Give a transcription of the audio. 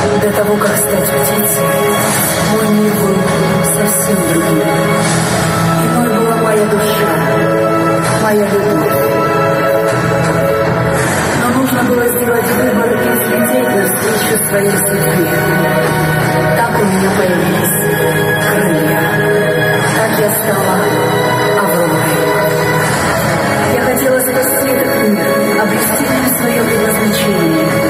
До того, как стать птицей, мой мир был совсем другим. Иной была моя душа, моя любовь. Но нужно было сделать выбор и взлететь навстречу своей судьбе. Так у меня появились крылья. Так я стала Авророй. Я хотела спасти этот мир, обрести в нем свое предназначение.